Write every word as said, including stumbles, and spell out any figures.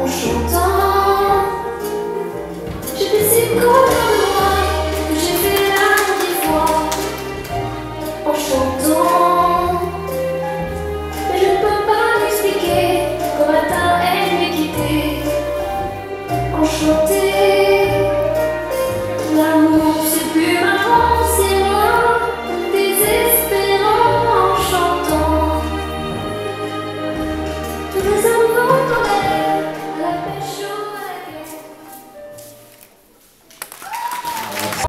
en chantant. Je peux si content de moi que j'ai fait l'amour dix fois en chantant. Mais je ne peux pas m'expliquer qu'au matin elle m'ait quitté en chantant.